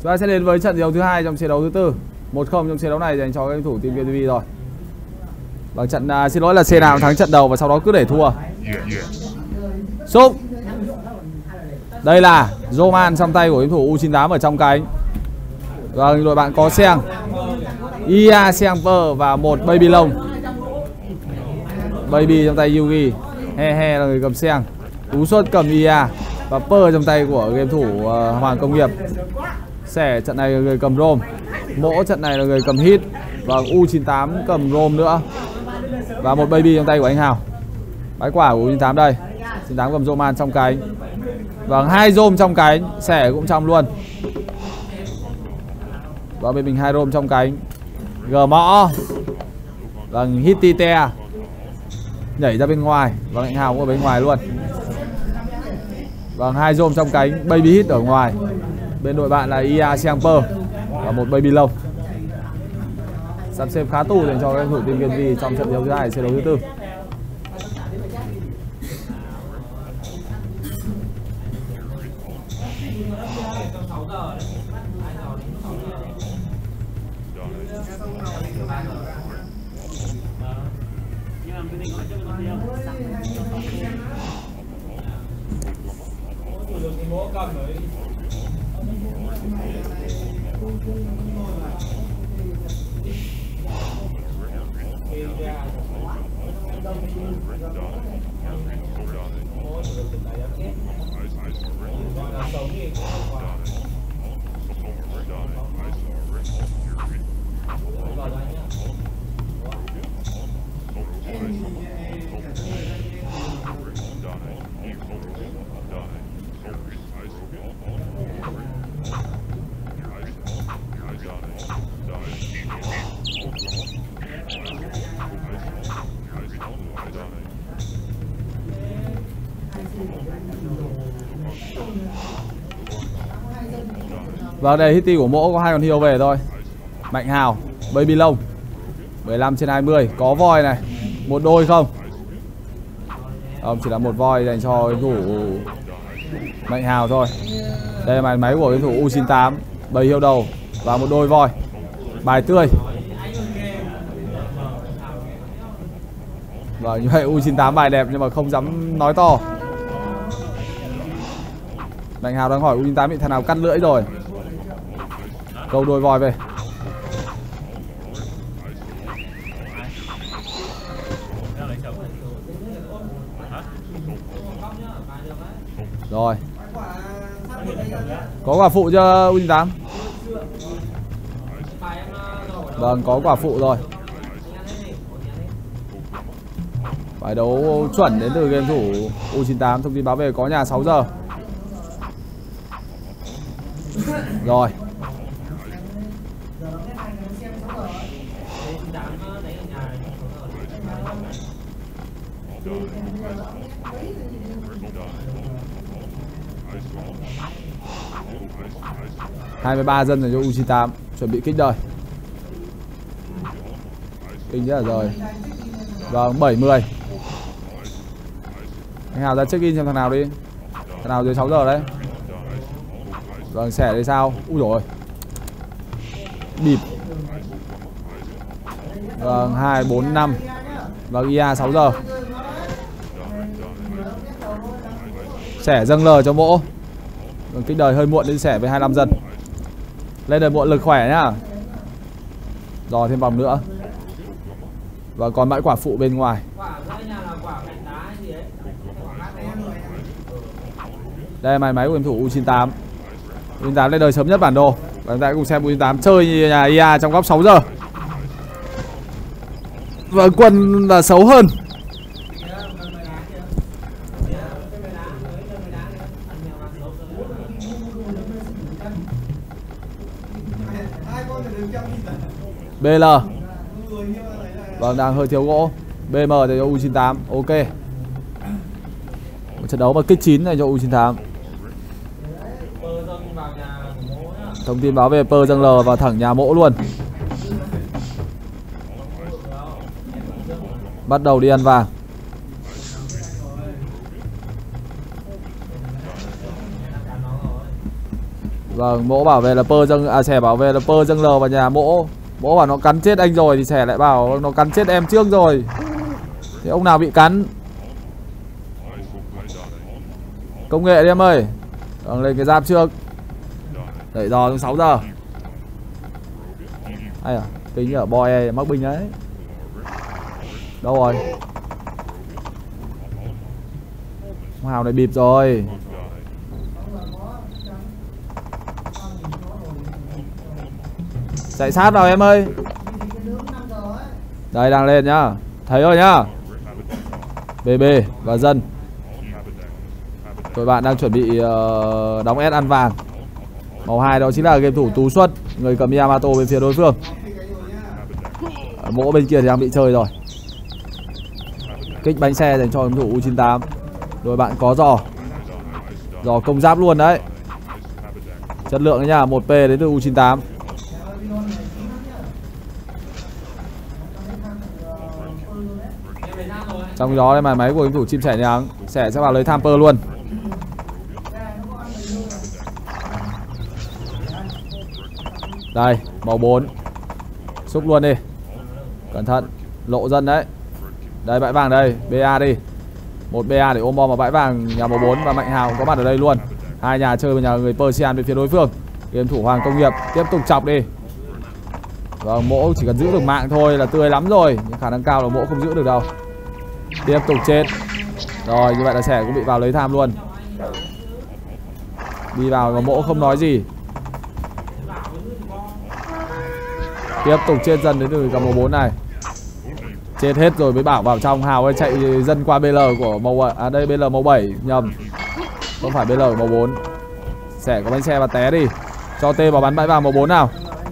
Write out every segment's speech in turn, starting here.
Chúng ta sẽ đến với trận đấu thứ hai trong chế đấu thứ tư. 1-0 trong chế đấu này dành cho các game thủ team KTV rồi. Bằng trận xin lỗi là C nào thắng trận đầu và sau đó cứ để thua. Xúc. Đây là Roman trong tay của game thủ U98 ở trong cánh. Vâng, đội bạn có Seng, Ia Semper và một Baby Long. Baby trong tay Yugi, He là người cầm Seng, Tú Xuất cầm Ia và Per trong tay của game thủ Hoàng Công Nghiệp. Sẻ trận này là người cầm Rome, Mỗ trận này là người cầm Hit và U98 cầm Rome nữa. Và một Baby trong tay của anh Hào. Bãi quả của U98 đây. U98 cầm Roman trong cánh. Vâng, 2 Rome trong cánh, Sẻ cũng trong luôn. Và bên mình 2 Rome trong cánh. G Mõ. Vâng, Hittite nhảy ra bên ngoài. Vâng, anh Hào cũng ở bên ngoài luôn. Vâng, 2 Rome trong cánh, Baby Hit ở ngoài. Bên đội bạn là Ia Semper và một Baby Long. Sắp xếp khá tù dành cho các thủ team KTV trong trận đấu thứ hai trận đấu thứ tư. Vâng, đây Hitty của Mỗ có 2 con heal về thôi. Mạnh Hào, Baby Long 15/20, có voi này. Một đôi không? Không, chỉ là một voi dành cho game thủ Mạnh Hào thôi. Đây là máy của game thủ U98, 7 heal đầu và một đôi voi. Bài tươi. Vâng, như vậy U98 bài đẹp nhưng mà không dám nói to. Mạnh Hào đang hỏi U98 bị thằng nào cắt lưỡi rồi. Câu đôi voi về. Rồi. Có quả phụ cho U98. Vâng, có quả phụ rồi. Bài đấu chuẩn đến từ game thủ U98. Thông tin báo về có nhà 6 giờ. Rồi. Hai mươi 3 dân dành cho U98 chuẩn bị kích đời. Kinh rất là rồi. Vâng, 70. Anh Hào ra check in xem thằng nào đi. Thằng nào dưới 6 giờ đấy. Vâng, xẻ đây sao? Úi dồi. Bịp. Vâng, 2, 4, 5. Vâng, IA 6 giờ. Xẻ dâng lờ cho Mỗ. Vâng, kích đời hơi muộn đến xẻ với 25 dân. Lên đời muộn lực khỏe nhá. Rồi thêm vòng nữa. Và còn bãi quả phụ bên ngoài. Đây là máy của game thủ U98. U98 lên đời sớm nhất bản đồ. Và chúng ta cùng xem U98 chơi như nhà IA trong góc 6 giờ. Và quân là xấu hơn. BL. Vâng, đang hơi thiếu gỗ. BM để cho U98. Ok. Một trận đấu mà kích 9 này cho U98. Thông tin báo về Per dâng L vào thẳng nhà Mỗ luôn. Bắt đầu đi ăn vàng. Vâng, Mỗ bảo về là pơ dâng Sẻ bảo về là pơ dâng lờ vào nhà Mỗ. Mỗ bảo nó cắn chết anh rồi thì Sẻ lại bảo nó cắn chết em trước rồi. Thì ông nào bị cắn? Công nghệ đi em ơi. Vâng, lên cái giáp trước. Đẩy dò xuống 6 giờ. Ai à, tính ở boy mắc binh đấy. Đâu rồi? Hào này bịp rồi. Chạy sát vào em ơi. Đây đang lên nhá. Thấy rồi nhá. BB và dân. Tụi bạn đang chuẩn bị đóng S ăn vàng. Màu 2 đó chính là game thủ Tú Xuất, người cầm Yamato bên phía đối phương. Mỗ bên kia thì đang bị chơi rồi. Kích bánh xe dành cho game thủ U98. Rồi bạn có giò công giáp luôn đấy. Chất lượng đấy nha, 1P đến từ U98. Trong đó đây mà máy của game thủ chim sẻ nháng sẽ vào lấy Thamper luôn. Đây, màu 4. Xúc luôn đi. Cẩn thận, lộ dân đấy. Đây bãi vàng đây, BA đi. Một BA để ôm bom vào bãi vàng nhà màu 4 và Mạnh Hào có mặt ở đây luôn. Hai nhà chơi với nhà người Persian bên phía đối phương. Game thủ Hoàng Công Nghiệp tiếp tục chọc đi. Vâng, Mỗ chỉ cần giữ được mạng thôi là tươi lắm rồi, nhưng khả năng cao là Mỗ không giữ được đâu. Tiếp tục chết. Rồi, như vậy là Sẻ cũng bị vào lấy tham luôn. Đi vào và Mỗ không nói gì. Tiếp tục chết dần đến từ cầm màu 4 này. Chết hết rồi mới bảo vào trong. Hào ơi chạy dân qua BL của màu đây BL màu 7 nhầm. Không phải BL màu 4. Sẻ có bánh xe và té đi. Cho T vào bắn bãi vàng màu 4 nào.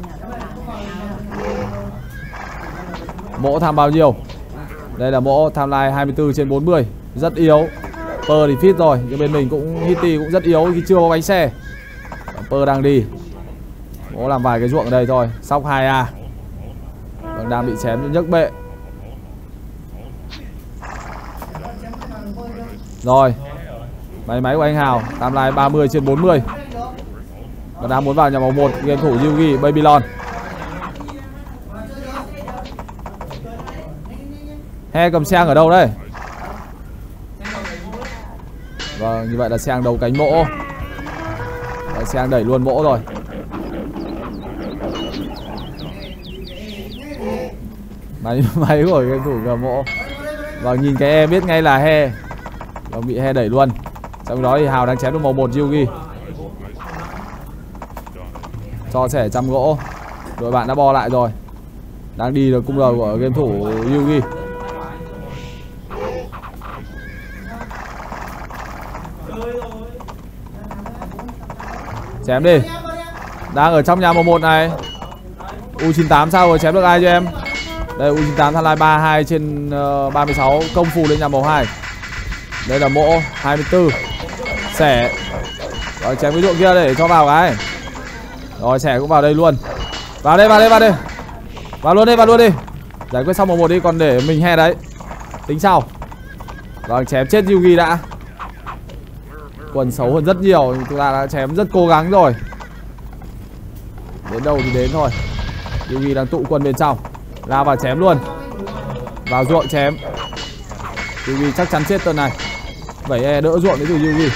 Mỗ tham bao nhiêu? Đây là Mỗ tham lai 24/40. Rất yếu. Per thì fit rồi, nhưng bên mình cũng Hitty cũng rất yếu khi chưa có bánh xe. Per đang đi. Mỗ làm vài cái ruộng ở đây thôi. Sóc 2A. Vẫn đang bị chém nhấc bệ. Rồi. Máy của anh Hào tham lai 30/40. Và đang muốn vào nhà màu 1 game thủ Yugi Babylon. He cầm Seang ở đâu đây? Vâng, như vậy là Seang đầu cánh Mỗ. Seang đẩy luôn Mỗ rồi. Máy của game thủ gờ Mỗ. Vâng, nhìn cái E biết ngay là He. Vâng, bị He đẩy luôn. Trong đó thì Hào đang chém được màu 1 Yugi. Cho Sẻ trăm gỗ. Đội bạn đã bo lại rồi. Đang đi được cung R của game thủ Yugi. Chém đi. Đang ở trong nhà màu 1 này. U98 sao rồi, chém được ai cho em? Đây U98 tham lai 32/36 công phu lên nhà màu 2. Đây là Mỗ 24. Sẻ. Rồi chém cái ruộng kia để cho vào cái. Rồi Sẻ cũng vào đây luôn. Vào đây. Vào luôn đi. Giải quyết xong màu 1 đi, còn để mình He đấy. Tính sau. Vâng, chém chết Yugi đã. Quần xấu hơn rất nhiều, chúng ta đã chém rất cố gắng rồi. Đến đâu thì đến thôi. Yugi đang tụ quân bên trong. Lao vào chém luôn. Vào ruộng chém. Yugi chắc chắn chết tuần này. 7E đỡ ruộng đến từ Yugi.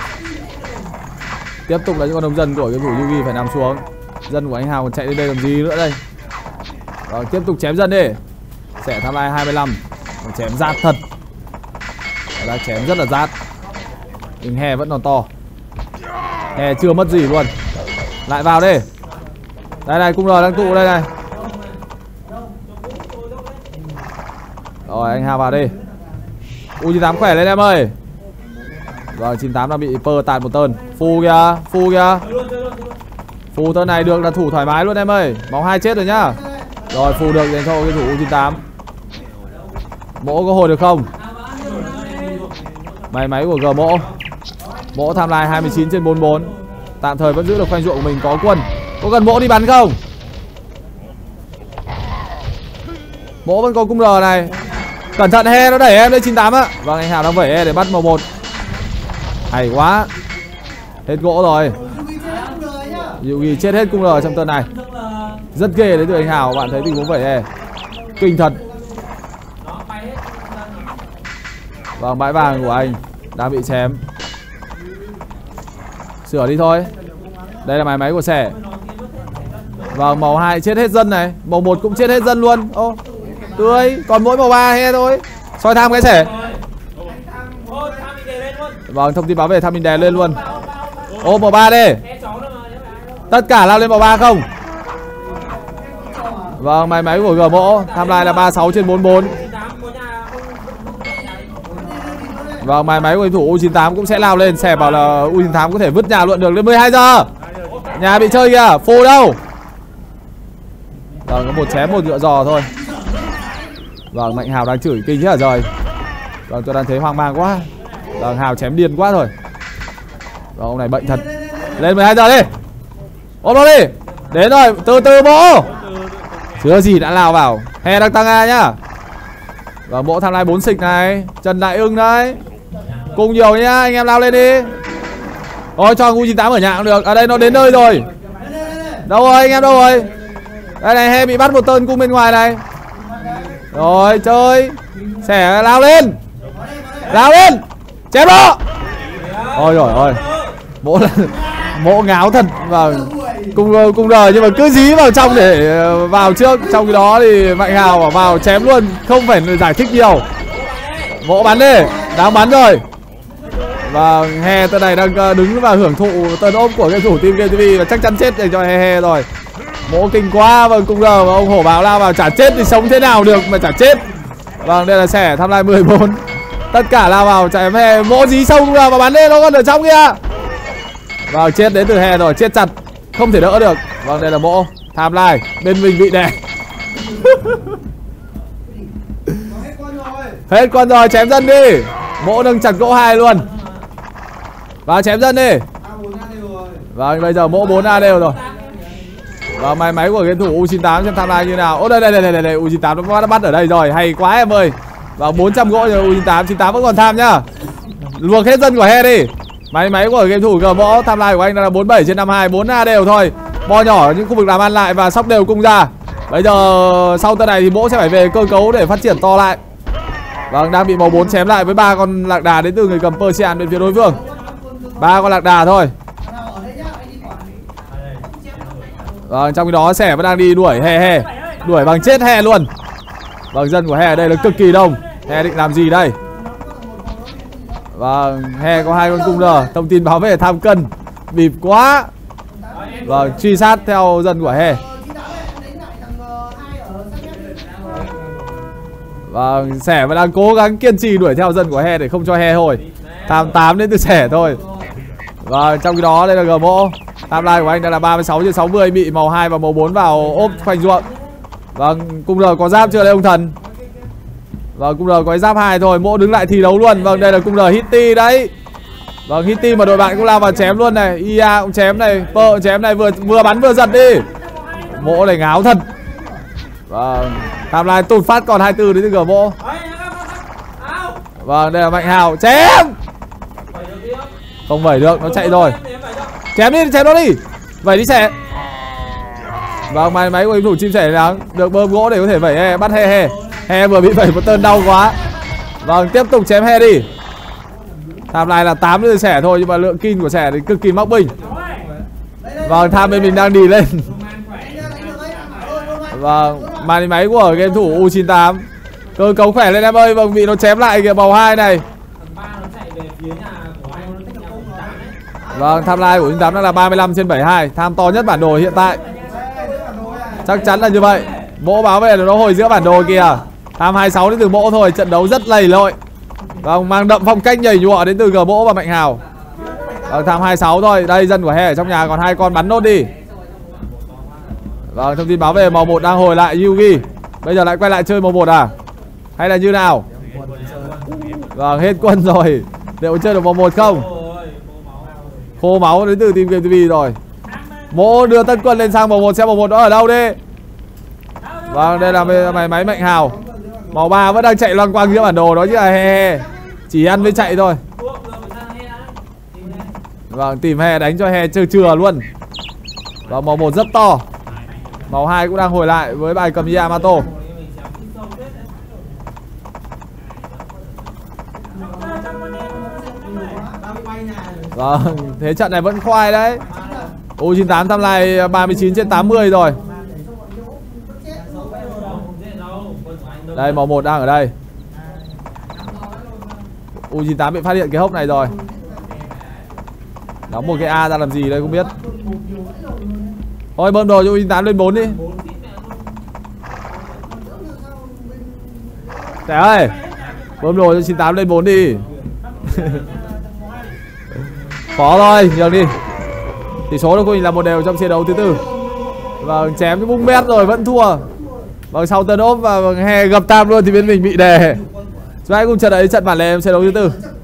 Tiếp tục là những con nông dân của game thủ Yugi phải nằm xuống. Dân của anh Hào còn chạy đến đây làm gì nữa đây. Rồi tiếp tục chém dân đi. Sẻ tham lai 25. Còn chém rát thật. Đã chém rất là rát. Nhưng He vẫn còn to. He chưa mất gì luôn. Lại vào đi. Đây này, cung R đang tụ đây này. Rồi anh Hào vào đi. U98 khỏe lên em ơi. Rồi 98 đang bị Per tạt một tơn. Phu kìa. Phù tơn này được là thủ thoải mái luôn em ơi. Máu 2 chết rồi nhá. Rồi phù được dành cho cái thủ U98. Mỗ có hồi được không? Máy của G Mỗ tham lai 29/44. Tạm thời vẫn giữ được khoanh ruộng của mình, có quân. Có cần Mỗ đi bắn không? Mỗ vẫn có cung R này. Cẩn thận He nó đẩy em lên 98 á. Vâng, anh Hào đang vẩy E để bắt màu 1. Hay quá. Hết gỗ rồi. Yugi chết hết cung R trong turn này. Rất ghê đấy từ anh Hào, bạn thấy tình huống vậy He. Kinh thật. Vâng, bãi vàng của anh đang bị chém. Sửa đi thôi. Đây là máy của Sẻ. Vâng, màu 2 chết hết dân này. Màu 1 cũng chết hết dân luôn. Ô, tươi. Còn mỗi màu 3 He thôi. Soi tham cái Sẻ. Vâng, thông tin báo về tham mình đè lên luôn. Ô, màu 3 đi. Tất cả lao lên màu 3 không? Vâng, máy của G Mỗ. Tham lai là 36/44. Vâng, máy của thủ U98 cũng sẽ lao lên. Sẻ bảo là U98 có thể vứt nhà luận được đến 12 giờ. Nhà bị chơi kìa, phô đâu. Vâng, có một chém một ngựa giò thôi. Vâng, Mạnh Hào đang chửi kinh hết rồi. Vâng, tôi đang thấy hoang mang quá. Vâng, Hào chém điên quá rồi. Vâng, ông này bệnh thật. Lên 12 giờ đi. Ôm nó đi. Đến rồi, từ từ Mỗ. Chưa gì đã lao vào. He đang tăng A nhá. Vâng, Mỗ tham lai 4 xịch này. Trần Đại Ưng đấy. Cùng nhiều nhá, anh em lao lên đi. Ôi, cho U98 ở nhà cũng được. Ở đây nó đến nơi rồi. Đâu rồi, anh em đâu rồi? Đây này, He bị bắt một tên cung bên ngoài này. Rồi, chơi. Sẻ lao lên. Lao lên. Chém nó. Ôi rồi ôi. Mỗ ngáo thật. Và cung R nhưng mà cứ dí vào trong để vào trước. Trong cái đó thì Mạnh Hào bảo vào chém luôn. Không phải giải thích nhiều. Mỗ bắn đi. Đáng bắn rồi. Và He tên này đang đứng và hưởng thụ tấn ốp của game thủ team Game TV. Và chắc chắn chết để cho He rồi. Mỗ kinh quá. Vâng, cung R và ông hổ báo lao vào chả chết thì sống thế nào được mà chả chết. Vâng, đây là Sẻ tham lai 14. Tất cả lao vào chạy He. Mỗ dí sâu cung R và bắn lên, nó còn ở trong kia. Vâng, chết đến từ He rồi, chết chặt. Không thể đỡ được. Vâng, đây là Mỗ tham lai. Bên mình bị đè. Hết con rồi, chém dân đi. Mỗ nâng chặt gỗ 2 luôn. Và chém dân đi. Vâng, bây giờ Mỗ 4 A đều rồi. Và máy của game thủ U98 xem tham lai như nào. Ô đây U98 nó bắt ở đây rồi, hay quá em ơi. Và 400 gỗ rồi U98, 98 vẫn còn tham nhá. Luộc hết dân của He đi. Máy của game thủ G Mỗ, tham lai của anh là 47/52, 4 A đều thôi. Bo nhỏ những khu vực làm ăn lại và sóc đều cung ra. Bây giờ sau tên này thì Mỗ sẽ phải về cơ cấu để phát triển to lại. Vâng, đang bị màu 4 chém lại với 3 con lạc đà đến từ người cầm Persian bên phía đối phương. 3 con lạc đà thôi. Vâng, trong khi đó Sẻ vẫn đang đi đuổi He. Đuổi bằng chết He luôn. Vâng, dân của He ở đây là cực kỳ đông. He định làm gì đây? Vâng, He có 2 con cung R. Thông tin báo về tham cân. Bịp quá. Vâng, truy sát theo dân của He. Vâng, Sẻ vẫn đang cố gắng kiên trì đuổi theo dân của He để không cho He hồi. Tham 8 đến từ Sẻ thôi. Vâng, trong khi đó đây là G Mỗ. Tham lai của anh đây là 36/60, bị màu 2 và màu 4 vào ốp khoanh ruộng. Vâng, cung R có giáp chưa đây ông thần? Vâng, cung R có cái giáp 2 thôi. Mỗ đứng lại thi đấu luôn. Vâng, đây là cung R Hitty đấy. Vâng, Hitty mà đội bạn cũng lao vào chém luôn này. Ia cũng chém này, Pơ cũng chém này, vừa bắn vừa giật đi. Mỗ này ngáo thật. Vâng, tham lai tụt phát còn 24 đến từ G Mỗ. Vâng, đây là Mạnh Hào chém. Không vẩy được, nó chạy rồi. Chém đi, chém nó đi. Vẩy đi Sẻ. Vâng, máy của game thủ chim sẻ đáng được bơm gỗ để có thể vẩy He, bắt He. He vừa bị vẩy một tên đau quá. Vâng, tiếp tục chém He đi. Tham lai là 8 đứa Sẻ thôi, nhưng mà lượng kill của Sẻ thì cực kỳ móc bình. Vâng, tham bên mình đang đi lên. Vâng, màn máy của game thủ U98. Cơ cấu khỏe lên em ơi. Vâng, bị nó chém lại kìa, bầu 2 này. Vâng, tham lai của U98 đang là 35/72. Tham to nhất bản đồ hiện tại. Chắc chắn là như vậy. Mỗ báo về là nó hồi giữa bản đồ kìa. Tham 26 đến từ Mỗ thôi. Trận đấu rất lầy lội. Vâng, mang đậm phong cách nhảy nhụa đến từ G Mỗ và Mạnh Hào. Vâng, tham 26 thôi. Đây, dân của He ở trong nhà còn 2 con bắn nốt đi. Vâng, thông tin báo về màu 1 đang hồi lại Yugi. Bây giờ lại quay lại chơi màu 1 à? Hay là như nào? Vâng, hết quân rồi. Liệu chơi được màu 1 không? Khô máu đến từ team Game TV rồi. Mỗ đưa tân quân lên sang màu 1 xem màu 1 đó ở đâu đi. Vâng, đây là máy Mạnh Hào. Màu 3 vẫn đang chạy loanh quanh giữa bản đồ đó chứ là He. Chỉ ăn với chạy thôi. Vâng, tìm He đánh cho He chừa luôn. Và màu 1 rất to. Màu 2 cũng đang hồi lại với bài cầm Yamato. Vâng, thế trận này vẫn khoai đấy. U98 tham lai 39/80 rồi. Đây màu 1 đang ở đây. U98 bị phát hiện cái hốc này rồi. Đóng một cái A ra làm gì đây không biết. Thôi bơm đồ cho U98 lên 4 đi. Trẻ ơi, bơm đồ cho 98 lên 4 đi. Khó thôi, nhường đi. Tỷ số của mình là 1 đều trong trận đấu thứ 4. Vâng, chém cái bung mét rồi vẫn thua. Vâng, sau tấn ốp và hè gập tam luôn thì bên mình bị đè. Chúng ta hãy cùng chờ đợi trận bản lề em trận đấu thứ 4.